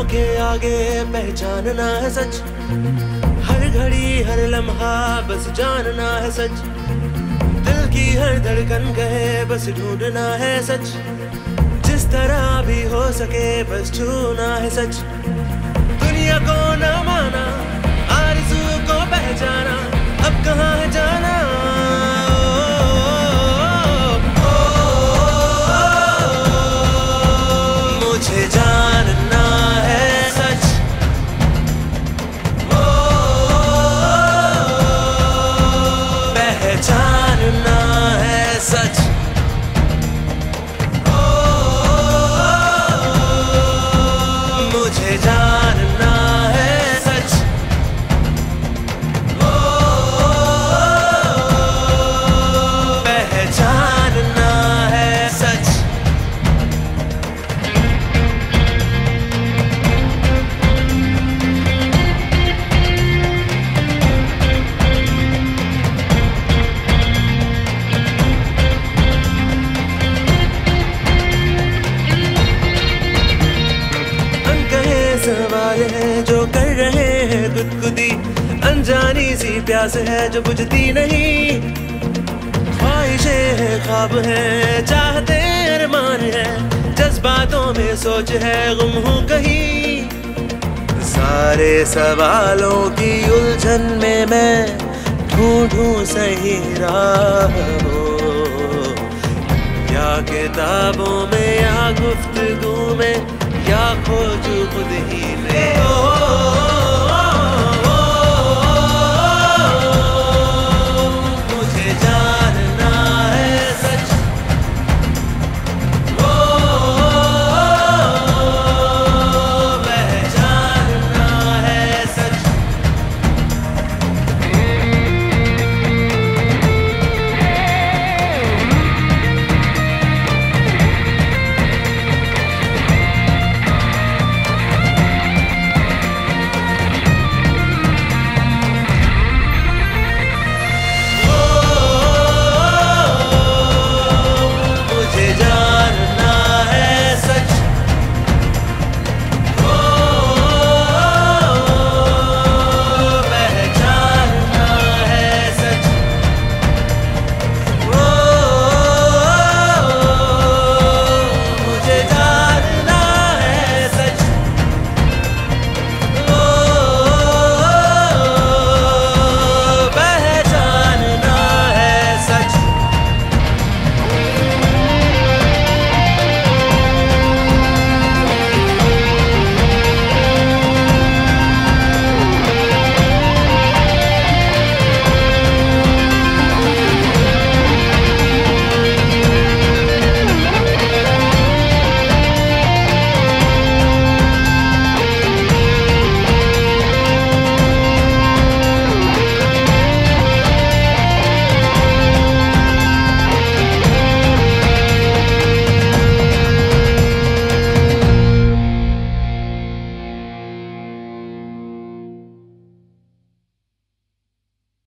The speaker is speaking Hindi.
के आगे पहचानना है सच, हर घड़ी हर लम्हा बस जानना है सच, दिल की हर धड़कन कहे बस ढूंढना है सच, जिस तरह भी हो सके बस छूना है सच। दुनिया को न माना, आरज़ू को पहचाना, अब कहाँ है जाना। मुझे जानना है सच, पहचानना है सच, मुझे जानना है सच, पहचानना है सच। सवाल है जो कर रहे हैं गुदगुदी, अनजानी सी प्यास है जो बुझती नहीं, ख्वाहिशें हैं ख्वाब है चाहते अरमान है, जज्बातों में सोच है गुम हूँ कहीं। सारे सवालों की उलझन में मैं ढूंढूं सही राह, या किताबों में या गुफ्तगू में या खोजूं खुद ही में।